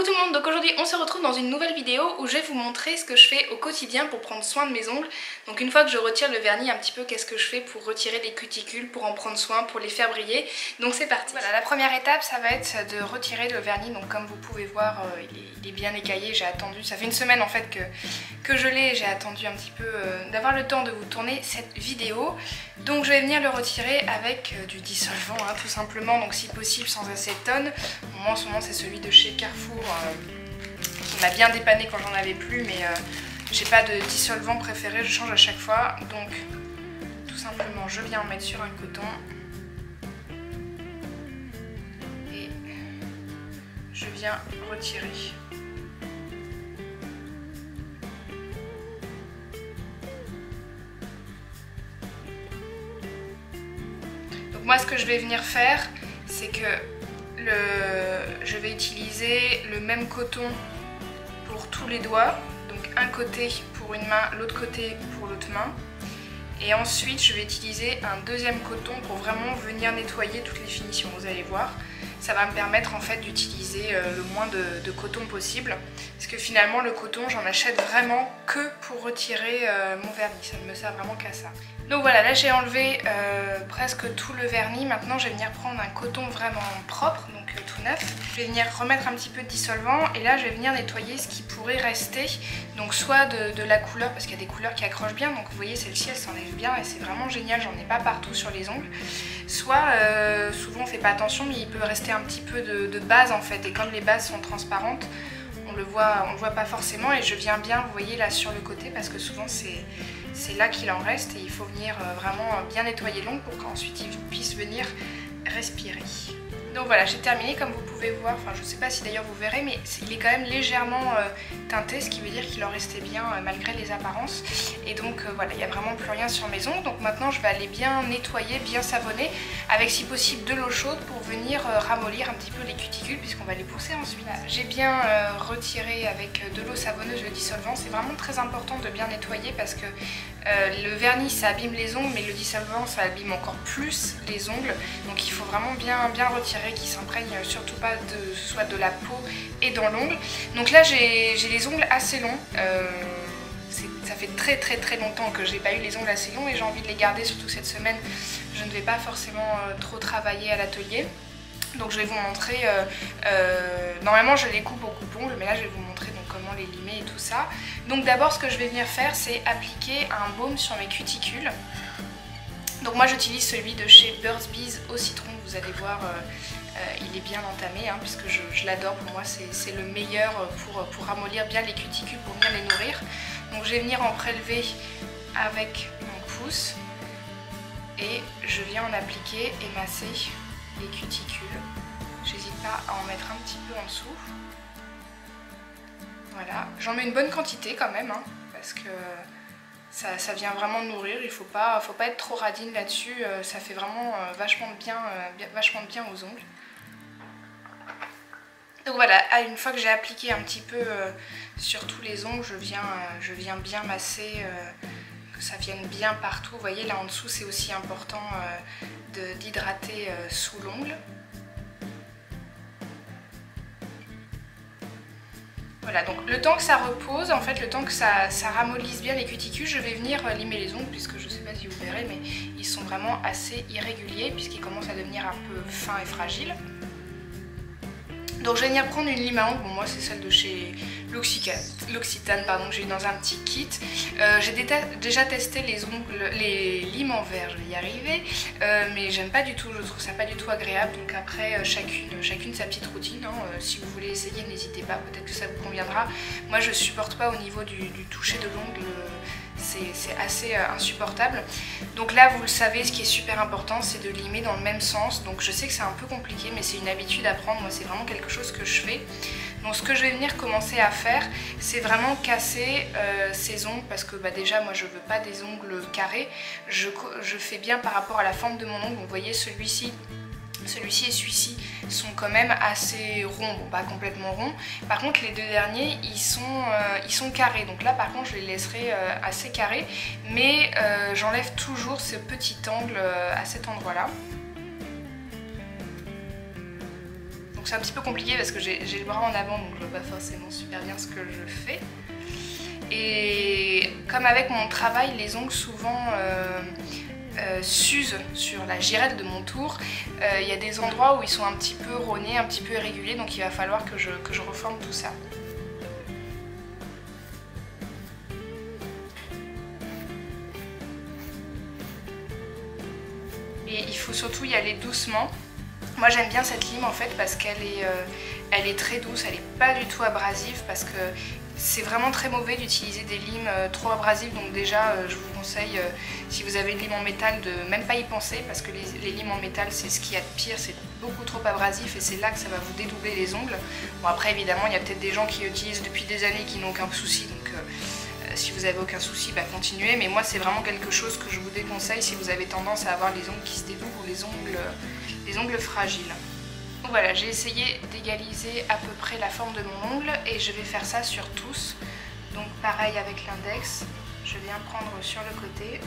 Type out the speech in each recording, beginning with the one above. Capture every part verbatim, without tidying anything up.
tout le monde, donc aujourd'hui on se retrouve dans une nouvelle vidéo où je vais vous montrer ce que je fais au quotidien pour prendre soin de mes ongles. Donc une fois que je retire le vernis un petit peu, qu'est-ce que je fais pour retirer les cuticules, pour en prendre soin, pour les faire briller. Donc c'est parti. Voilà, la première étape ça va être de retirer le vernis. Donc comme vous pouvez voir euh, il, est, il est bien écaillé, j'ai attendu, ça fait une semaine en fait que, que je l'ai, j'ai attendu un petit peu euh, d'avoir le temps de vous tourner cette vidéo. Donc je vais venir le retirer avec euh, du dissolvant hein, tout simplement, donc si possible sans acétone. Moi en ce moment c'est celui de chez Carrefour euh, qui m'a bien dépanné quand j'en avais plus, mais euh, j'ai pas de dissolvant préféré, je change à chaque fois. Donc tout simplement je viens en mettre sur un coton et je viens retirer. Donc moi ce que je vais venir faire, c'est que le... je vais utiliser le même coton pour tous les doigts. Donc un côté pour une main, l'autre côté pour l'autre main. Et ensuite je vais utiliser un deuxième coton pour vraiment venir nettoyer toutes les finitions, vous allez voir. Ça va me permettre en fait d'utiliser le moins de, de coton possible. Parce que finalement le coton j'en achète vraiment que pour retirer euh, mon vernis, ça ne me sert vraiment qu'à ça. Donc voilà, là j'ai enlevé euh, presque tout le vernis. Maintenant je vais venir prendre un coton vraiment propre, donc euh, tout neuf. Je vais venir remettre un petit peu de dissolvant et là je vais venir nettoyer ce qui pourrait rester. Donc soit de, de la couleur, parce qu'il y a des couleurs qui accrochent bien, donc vous voyez celle-ci elle s'enlève bien et c'est vraiment génial, j'en ai pas partout sur les ongles. Soit, euh, souvent on fait pas attention, mais il peut rester un petit peu de, de base en fait, et comme les bases sont transparentes, on le voit, on le voit pas forcément, et je viens bien, vous voyez là sur le côté, parce que souvent c'est c'est là qu'il en reste, et il faut venir vraiment bien nettoyer l'ongle pour qu'ensuite il puisse venir respirer. Donc voilà, j'ai terminé, comme vous pouvez voir, enfin je sais pas si d'ailleurs vous verrez, mais il est quand même légèrement euh, teinté, ce qui veut dire qu'il en restait bien euh, malgré les apparences. Et donc euh, voilà, il n'y a vraiment plus rien sur mes ongles. Donc maintenant je vais aller bien nettoyer, bien savonner, avec si possible de l'eau chaude pour venir euh, ramollir un petit peu les cuticules, puisqu'on va les pousser ensuite. J'ai bien euh, retiré avec de l'eau savonneuse le dissolvant. C'est vraiment très important de bien nettoyer parce que euh, le vernis ça abîme les ongles, mais le dissolvant ça abîme encore plus les ongles. Donc il faut vraiment bien, bien retirer, qui s'imprègne surtout pas de soit de la peau et dans l'ongle. Donc là j'ai les ongles assez longs, euh, ça fait très très très longtemps que j'ai pas eu les ongles assez longs et j'ai envie de les garder, surtout cette semaine je ne vais pas forcément euh, trop travailler à l'atelier. Donc je vais vous montrer, euh, euh, normalement je les coupe au coupe-ongles, mais là je vais vous montrer donc comment les limer et tout ça. Donc d'abord ce que je vais venir faire c'est appliquer un baume sur mes cuticules. Donc moi j'utilise celui de chez Burt's Bees au citron, vous allez voir euh, euh, il est bien entamé hein, puisque je, je l'adore, pour moi c'est le meilleur pour, pour ramollir bien les cuticules, pour bien les nourrir. Donc je vais venir en prélever avec mon pouce et je viens en appliquer et masser les cuticules. J'hésite pas à en mettre un petit peu en dessous. Voilà, j'en mets une bonne quantité quand même hein, parce que Ça, ça vient vraiment nourrir, il ne faut pas, faut pas être trop radine là-dessus, euh, ça fait vraiment euh, vachement, de bien, euh, vachement de bien aux ongles. Donc voilà, une fois que j'ai appliqué un petit peu euh, sur tous les ongles, je viens, euh, je viens bien masser, euh, que ça vienne bien partout. Vous voyez là en dessous c'est aussi important euh, d'hydrater euh, sous l'ongle. Voilà, donc le temps que ça repose, en fait le temps que ça, ça ramollisse bien les cuticules, je vais venir limer les ongles, puisque je ne sais pas si vous verrez, mais ils sont vraiment assez irréguliers, puisqu'ils commencent à devenir un peu fins et fragiles. Donc je vais venir prendre une lime à ongles, bon moi c'est celle de chez L'Occitane, pardon, que j'ai eu dans un petit kit. Euh, j'ai déjà testé les ongles, les limes en verre, je vais y arriver, euh, mais j'aime pas du tout, je trouve ça pas du tout agréable. Donc après, euh, chacune, chacune sa petite routine, hein. euh, si vous voulez essayer, n'hésitez pas, peut-être que ça vous conviendra. Moi je supporte pas au niveau du, du toucher de l'ongle, c'est assez euh, insupportable. Donc là vous le savez, ce qui est super important c'est de limer dans le même sens. Donc je sais que c'est un peu compliqué mais c'est une habitude à prendre, moi c'est vraiment quelque chose que je fais. Donc ce que je vais venir commencer à faire c'est vraiment casser euh, ces ongles, parce que bah, déjà moi je veux pas des ongles carrés, je, je fais bien par rapport à la forme de mon ongle. Vous voyez celui-ci Celui-ci et celui-ci sont quand même assez ronds, bon pas complètement ronds. Par contre les deux derniers ils sont, euh, ils sont carrés, donc là par contre je les laisserai euh, assez carrés, mais euh, j'enlève toujours ce petit angle euh, à cet endroit là. Donc c'est un petit peu compliqué parce que j'ai le bras en avant, donc je vois pas forcément super bien ce que je fais. Et comme avec mon travail, les ongles souvent euh, euh, s'usent sur la girette de mon tour. Il euh, y a des endroits où ils sont un petit peu rognés, un petit peu irréguliers, donc il va falloir que je, que je reforme tout ça. Et il faut surtout y aller doucement. Moi j'aime bien cette lime en fait parce qu'elle est, euh, elle est très douce, elle n'est pas du tout abrasive parce que c'est vraiment très mauvais d'utiliser des limes euh, trop abrasives. Donc déjà euh, je vous conseille, euh, si vous avez une lime en métal, de même pas y penser parce que les, les limes en métal c'est ce qu'il y a de pire, c'est beaucoup trop abrasif et c'est là que ça va vous dédoubler les ongles. Bon après évidemment il y a peut-être des gens qui utilisent depuis des années qui n'ont aucun souci, donc euh, si vous n'avez aucun souci, bah continuez, mais moi c'est vraiment quelque chose que je vous déconseille si vous avez tendance à avoir les ongles qui se dédoublent ou les ongles, les ongles fragiles. Donc voilà, j'ai essayé d'égaliser à peu près la forme de mon ongle et je vais faire ça sur tous. Donc pareil avec l'index, je viens prendre sur le côté.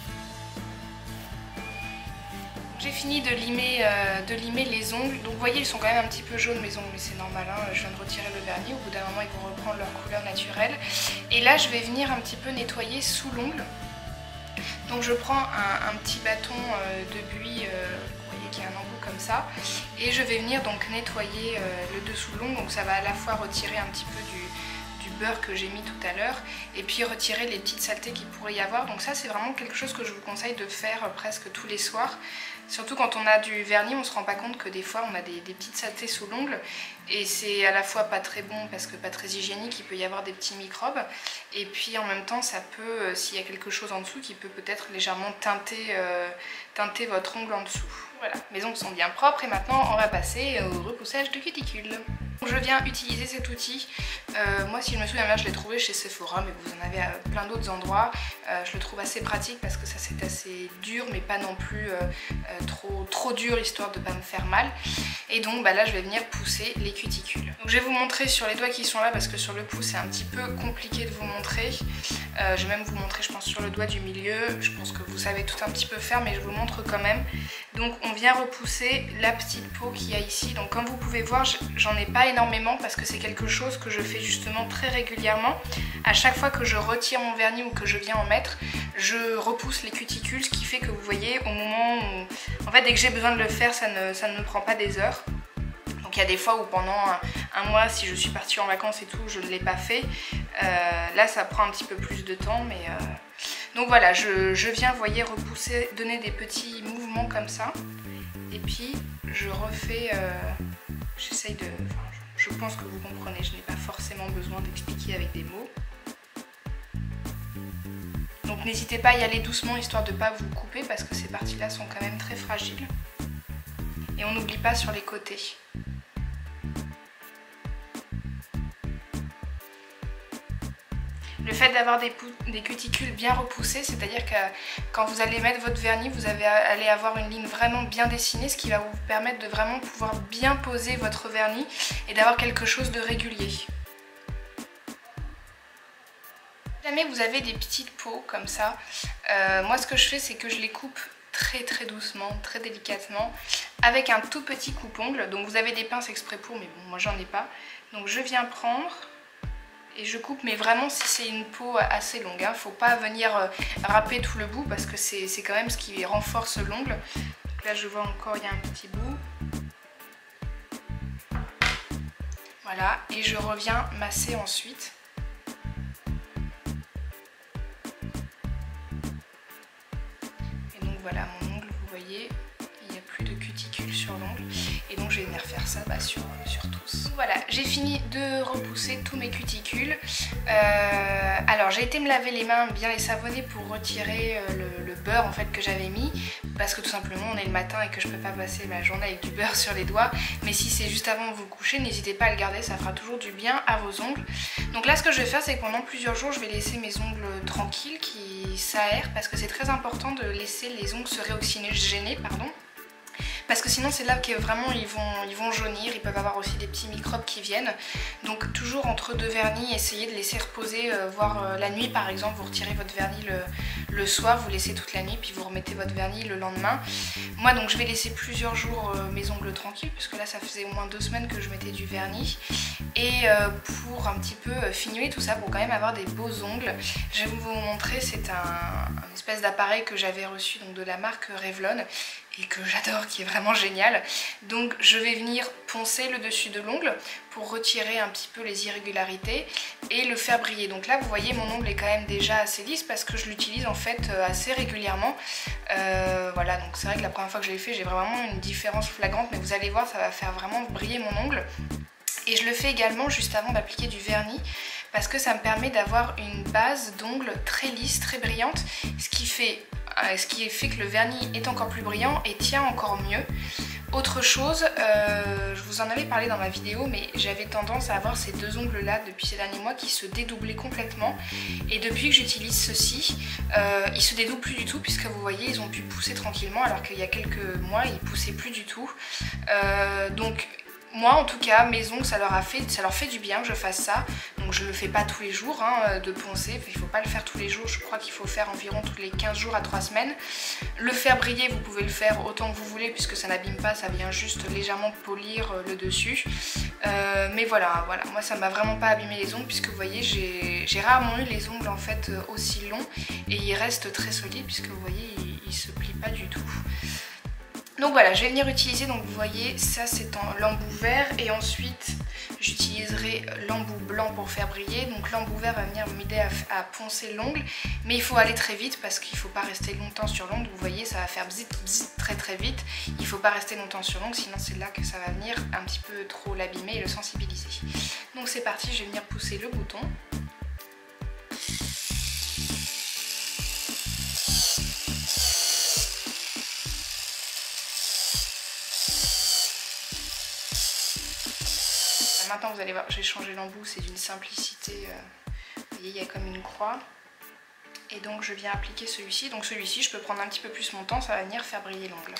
J'ai fini de limer, euh, de limer les ongles. Donc vous voyez, ils sont quand même un petit peu jaunes mes ongles, mais c'est normal, hein. Je viens de retirer le vernis, au bout d'un moment ils vont reprendre leur couleur naturelle. Et là je vais venir un petit peu nettoyer sous l'ongle. Donc je prends un, un petit bâton euh, de buis, euh, vous voyez qu'il y a un embout comme ça, et je vais venir donc nettoyer euh, le dessous de l'ongle. Donc ça va à la fois retirer un petit peu du, du beurre que j'ai mis tout à l'heure, et puis retirer les petites saletés qu'il pourrait y avoir. Donc ça c'est vraiment quelque chose que je vous conseille de faire euh, presque tous les soirs. Surtout quand on a du vernis, on ne se rend pas compte que des fois on a des, des petites saletés sous l'ongle et c'est à la fois pas très bon parce que pas très hygiénique, il peut y avoir des petits microbes et puis en même temps ça peut, euh, s'il y a quelque chose en dessous qui peut peut-être légèrement teinter, euh, teinter votre ongle en dessous. Voilà, mes ongles sont bien propres et maintenant on va passer au repoussage de cuticules. Je viens utiliser cet outil, euh, moi si je me souviens bien je l'ai trouvé chez Sephora, mais vous en avez à plein d'autres endroits. Euh, je le trouve assez pratique parce que ça c'est assez dur mais pas non plus euh, euh, trop, trop dur histoire de ne pas me faire mal. Et donc bah, là je vais venir pousser les cuticules. Donc, je vais vous montrer sur les doigts qui sont là parce que sur le pouce c'est un petit peu compliqué de vous montrer. Euh, je vais même vous montrer je pense sur le doigt du milieu, je pense que vous savez tout un petit peu faire mais je vous montre quand même. Donc on vient repousser la petite peau qu'il y a ici. Donc comme vous pouvez voir j'en ai pas énormément parce que c'est quelque chose que je fais justement très régulièrement. À chaque fois que je retire mon vernis ou que je viens en mettre, je repousse les cuticules, ce qui fait que vous voyez au moment où... En fait dès que j'ai besoin de le faire ça ne, ça ne me prend pas des heures. Donc il y a des fois où pendant un, un mois si je suis partie en vacances et tout je ne l'ai pas fait. Euh, là ça prend un petit peu plus de temps mais... Euh... Donc voilà, je, je viens, vous voyez, repousser, donner des petits mouvements comme ça. Et puis je refais... Euh... J'essaye de... Enfin, je pense que vous comprenez, je n'ai pas forcément besoin d'expliquer avec des mots. Donc n'hésitez pas à y aller doucement histoire de ne pas vous couper parce que ces parties-là sont quand même très fragiles. Et on n'oublie pas sur les côtés. Le fait d'avoir des, des cuticules bien repoussées, c'est-à-dire que quand vous allez mettre votre vernis, vous avez, allez avoir une ligne vraiment bien dessinée, ce qui va vous permettre de vraiment pouvoir bien poser votre vernis et d'avoir quelque chose de régulier. Si jamais vous avez des petites peaux comme ça, euh, moi ce que je fais c'est que je les coupe très très doucement, très délicatement, avec un tout petit coupe-ongle. Donc vous avez des pinces exprès pour, mais bon moi j'en ai pas. Donc je viens prendre... Et je coupe, mais vraiment si c'est une peau assez longue, hein, faut pas venir euh, râper tout le bout parce que c'est quand même ce qui renforce l'ongle. Là je vois encore il y a un petit bout. Voilà, et je reviens masser ensuite. Et donc voilà mon ongle, vous voyez, il n'y a plus de cuticule sur l'ongle. Et donc je vais venir faire ça bah, sur, sur tous. Voilà, j'ai fini de repousser tous mes cuticules. Euh, alors j'ai été me laver les mains, bien les savonner pour retirer euh, le, le beurre en fait que j'avais mis. Parce que tout simplement on est le matin et que je peux pas passer ma journée avec du beurre sur les doigts. Mais si c'est juste avant de vous coucher, n'hésitez pas à le garder, ça fera toujours du bien à vos ongles. Donc là ce que je vais faire c'est que pendant plusieurs jours je vais laisser mes ongles tranquilles, qui s'aèrent. Parce que c'est très important de laisser les ongles se réoxygéner, pardon. parce que sinon c'est là que vraiment ils vont, ils vont jaunir, ils peuvent avoir aussi des petits microbes qui viennent. Donc toujours entre deux vernis, essayez de laisser reposer, euh, voire euh, la nuit par exemple, vous retirez votre vernis le, le soir, vous laissez toute la nuit puis vous remettez votre vernis le lendemain. Moi donc je vais laisser plusieurs jours euh, mes ongles tranquilles, parce que là ça faisait au moins deux semaines que je mettais du vernis. Et euh, pour un petit peu finuler tout ça, pour quand même avoir des beaux ongles, je vais vous montrer, c'est un, un espèce d'appareil que j'avais reçu donc de la marque Revlon et que j'adore, qui est vraiment génial. Donc je vais venir poncer le dessus de l'ongle pour retirer un petit peu les irrégularités et le faire briller. Donc là vous voyez mon ongle est quand même déjà assez lisse parce que je l'utilise en fait assez régulièrement. Euh, voilà, donc c'est vrai que la première fois que je l'ai fait j'ai vraiment une différence flagrante, mais vous allez voir, ça va faire vraiment briller mon ongle. Et je le fais également juste avant d'appliquer du vernis, parce que ça me permet d'avoir une base d'ongles très lisse, très brillante, ce qui fait, ce qui fait que le vernis est encore plus brillant et tient encore mieux. Autre chose, euh, je vous en avais parlé dans ma vidéo, mais j'avais tendance à avoir ces deux ongles là depuis ces derniers mois qui se dédoublaient complètement, et depuis que j'utilise ceci, euh, ils se dédoublent plus du tout, puisque vous voyez ils ont pu pousser tranquillement alors qu'il y a quelques mois ils poussaient plus du tout. Euh, donc moi en tout cas, mes ongles ça leur, a fait, ça leur fait du bien que je fasse ça. Donc je ne le fais pas tous les jours hein, de poncer, il ne faut pas le faire tous les jours, je crois qu'il faut faire environ tous les quinze jours à trois semaines. Le faire briller, vous pouvez le faire autant que vous voulez puisque ça n'abîme pas, ça vient juste légèrement polir le dessus. Euh, mais voilà, voilà, moi ça m'a vraiment pas abîmé les ongles, puisque vous voyez j'ai rarement eu les ongles en fait aussi longs et ils restent très solides, puisque vous voyez ils, ils se plient pas du tout. Donc voilà, je vais venir utiliser, donc vous voyez ça c'est en l'embout vert, et ensuite j'utiliserai l'embout blanc pour faire briller. Donc l'embout vert va venir m'aider à, à poncer l'ongle, mais il faut aller très vite parce qu'il ne faut pas rester longtemps sur l'ongle. Vous voyez ça va faire bzit bzit très très vite, il ne faut pas rester longtemps sur l'ongle, sinon c'est là que ça va venir un petit peu trop l'abîmer et le sensibiliser. Donc c'est parti, je vais venir pousser le bouton. Maintenant vous allez voir, j'ai changé l'embout, c'est d'une simplicité, euh, vous voyez il y a comme une croix. Et donc je viens appliquer celui-ci, donc celui-ci je peux prendre un petit peu plus mon temps, ça va venir faire briller l'ongle.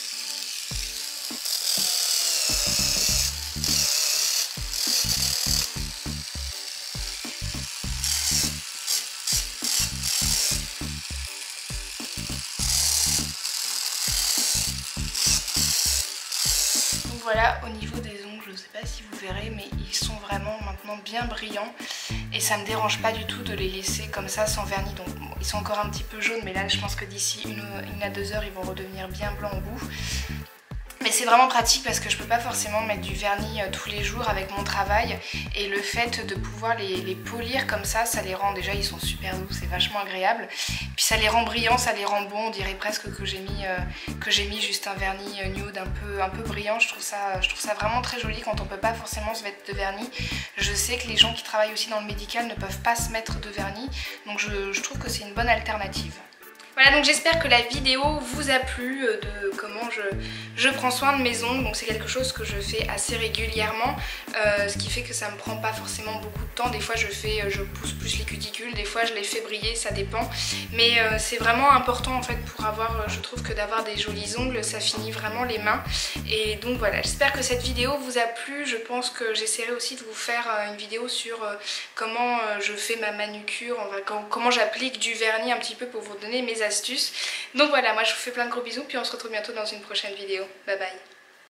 Donc voilà, au niveau des ongles, je ne sais pas si vous verrez, mais ils sont vraiment maintenant bien brillants et ça me dérange pas du tout de les laisser comme ça sans vernis. Donc bon, ils sont encore un petit peu jaunes, mais là je pense que d'ici une, une à deux heures ils vont redevenir bien blancs au bout. Mais c'est vraiment pratique parce que je peux pas forcément mettre du vernis tous les jours avec mon travail, et le fait de pouvoir les, les polir comme ça, ça les rend, déjà ils sont super doux, c'est vachement agréable, puis ça les rend brillants, ça les rend bons, on dirait presque que j'ai mis, euh, que j'ai mis juste un vernis nude un peu, un peu brillant. Je trouve, ça, je trouve ça vraiment très joli quand on peut pas forcément se mettre de vernis. Je sais que les gens qui travaillent aussi dans le médical ne peuvent pas se mettre de vernis, donc je, je trouve que c'est une bonne alternative. Voilà, donc j'espère que la vidéo vous a plu de comment je, je prends soin de mes ongles. Donc c'est quelque chose que je fais assez régulièrement, euh, ce qui fait que ça me prend pas forcément beaucoup de temps. Des fois je fais, je pousse plus les cuticules, des fois je les fais briller, ça dépend. Mais euh, c'est vraiment important en fait pour avoir, je trouve que d'avoir des jolis ongles, ça finit vraiment les mains. Et donc voilà, j'espère que cette vidéo vous a plu. Je pense que j'essaierai aussi de vous faire une vidéo sur comment je fais ma manucure, comment j'applique du vernis un petit peu pour vous donner mes astuces. Donc voilà, moi je vous fais plein de gros bisous, puis on se retrouve bientôt dans une prochaine vidéo. Bye bye.